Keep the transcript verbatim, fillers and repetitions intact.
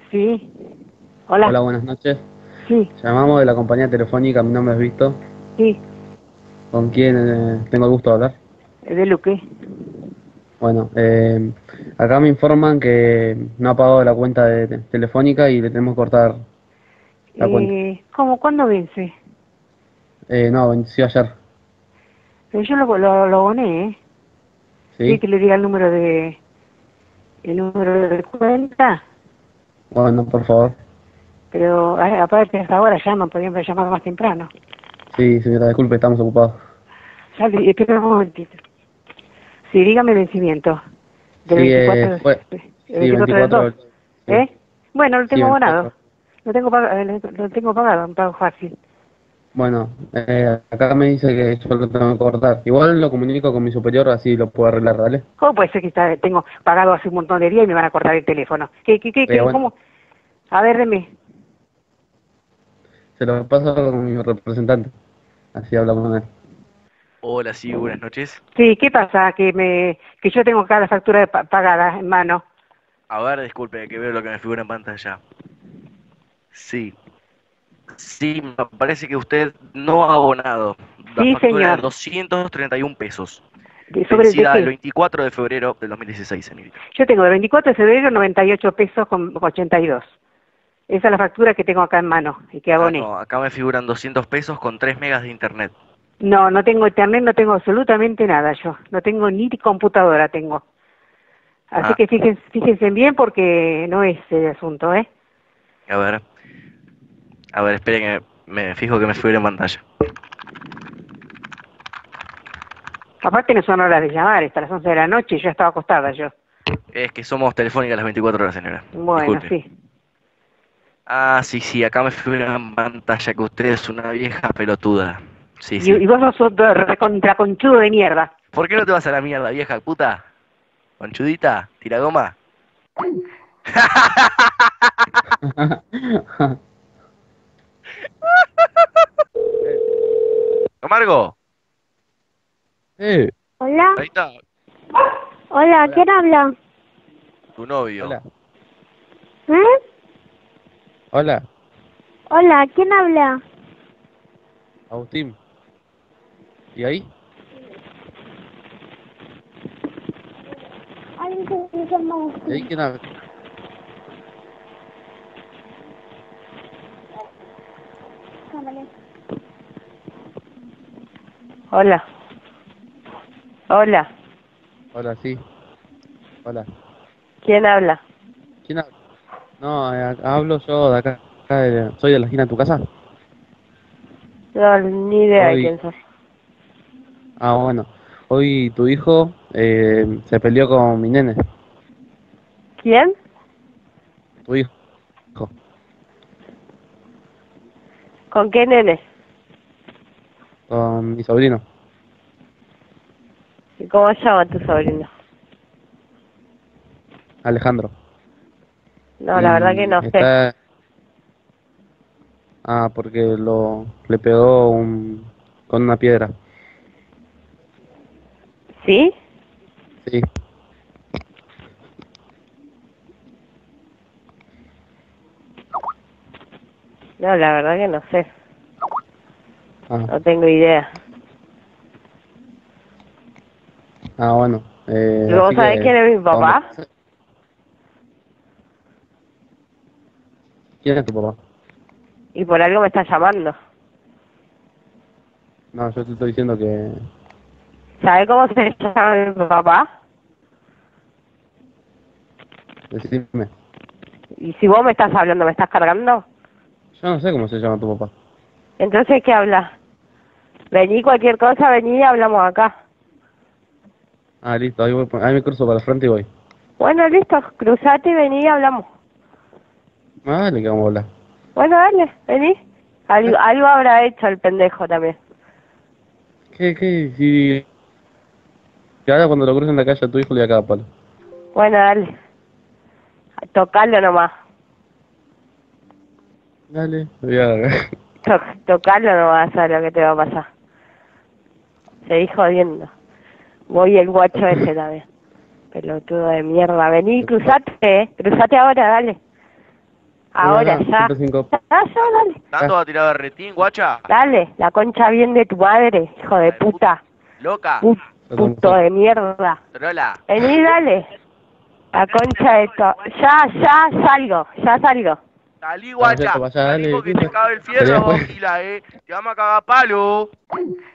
Sí. Hola. Hola, buenas noches. Sí, Llamamos de la compañía telefónica, mi nombre es Víctor. sí. ¿Con quién eh, tengo el gusto de hablar? ¿De Luque? Bueno, eh, acá me informan que no ha pagado la cuenta de te- telefónica y le tenemos que cortar la cuenta. Eh, ¿cómo? ¿Cuándo vence? Eh, no, venció ayer. Pero yo lo, lo, lo aboné, ¿eh? ¿Quiere ¿Sí? que le diga el número de el número de cuenta? Bueno, por favor. Pero a- aparte hasta ahora llaman, podrían haber llamado más temprano. Sí, señora, disculpe, estamos ocupados. Sale, espera un momentito. Sí, dígame el vencimiento. Del Sí, eh, veinticuatro, de- fue. el Sí, veinticuatro del dos. veinticuatro. Sí, ¿Eh? Bueno, lo sí, tengo abonado. veinticuatro. Lo tengo, pag- eh, lo tengo pagado, un pago fácil. Bueno, eh, acá me dice que yo lo tengo que cortar. Igual lo comunico con mi superior, así lo puedo arreglar, ¿vale? ¿Cómo puede ser que está, tengo pagado hace un montón de días y me van a cortar el teléfono? ¿Qué, qué, qué, Eh, qué, bueno, cómo? A ver, deme. se lo paso con mi representante. Así habla con él. Hola, sí, buenas noches. Sí, ¿qué pasa? Que me que yo tengo acá la factura de pa- pagada en mano. A ver, disculpe, que veo lo que me figura en pantalla. Sí, sí, me parece que usted no ha abonado la Sí, factura de señor. doscientos treinta y un pesos, ¿De, ¿Sobre de vencida el qué? veinticuatro de febrero del dos mil dieciséis, señorita. Yo tengo de veinticuatro de febrero noventa y ocho pesos con ochenta y dos. Esa es la factura que tengo acá en mano y que Ah, aboné. no, acá me figuran doscientos pesos con tres megas de internet. No, no tengo internet, no tengo absolutamente nada yo. No tengo ni computadora tengo. Así Ah, que fíjense, fíjense bien porque no es el asunto, ¿eh? a ver, a ver, espere que me fijo que me figura en pantalla. Aparte no son horas de llamar, hasta las once de la noche y ya estaba acostada yo. Es que somos telefónicas las veinticuatro horas, señora. Bueno, Disculpe. sí. Ah, sí, sí, acá me figura en pantalla que usted es una vieja pelotuda. Sí, Y, sí. y vos sos otro recontraconchudo de mierda. ¿Por qué no te vas a la mierda, vieja puta? Conchudita, tiragoma. Amargo, Eh, Hola, ahí está, hola, hola, ¿quién habla? tu novio. hola, ¿Eh? hola, Hola, ¿quién habla? Agustín. ¿Y ahí? Alguien que se llama ¿Y ahí Agustín. quién habla? Cámara. Hola, hola, Hola, sí, hola. ¿quién habla? ¿Quién habla? No, eh, hablo yo de acá, acá de- soy de la esquina de tu casa. No, ni idea de quién Hoy, sos. ah, bueno, hoy tu hijo eh, se peleó con mi nene, ¿Quién? tu hijo, ¿Con qué nene? con mi sobrino, ¿Y cómo se llama tu sobrino? Alejandro. No, la verdad que Y no sé. está, ah, porque lo, le pegó un, con una piedra. ¿Sí? Sí, No, la verdad que no sé. ah, No tengo idea. ah, bueno, ¿Y eh, vos así sabés que, quién es mi ¿dónde? papá? ¿Quién es tu papá? Y por algo me está llamando. No, yo te estoy diciendo que, ¿Sabés cómo se llama mi papá? decime, Y si vos me estás hablando, ¿me estás cargando? yo no sé cómo se llama tu papá. Entonces, ¿qué hablas? Vení cualquier cosa, vení y hablamos acá. Ah, listo, ahí, voy, ahí me cruzo para el frente y voy. Bueno, listo, cruzate y vení y hablamos. Ah, dale que vamos a hablar. Bueno, dale, vení. Algo, algo habrá hecho el pendejo también. ¿Qué, qué? Si, que ahora cuando lo crucen en la calle a tu hijo le da cada palo. Bueno, dale. Tocalo nomás. Dale, lo voy a agarrar. To tocalo nomás, a lo que te va a pasar. Seguí jodiendo. Voy el guacho ese también. Pelotudo de mierda. Vení, cruzate, eh. Cruzate ahora, dale. Ahora, Acá, ya. ciento cinco. Ya, ya, dale. ¿Tanto va a tirar berretín, guacha? Dale, la concha bien de tu madre, hijo de puta. Loca. Pu- puto de mierda. Trola. Vení, dale. La concha de to... Ya, ya salgo, ya salgo. Salí, guacha. Vaya, vaya, Salí dale, porque te Tito. cabe el Salí fierro, vos, después. Gila, eh. Te vamos a cagar a palo.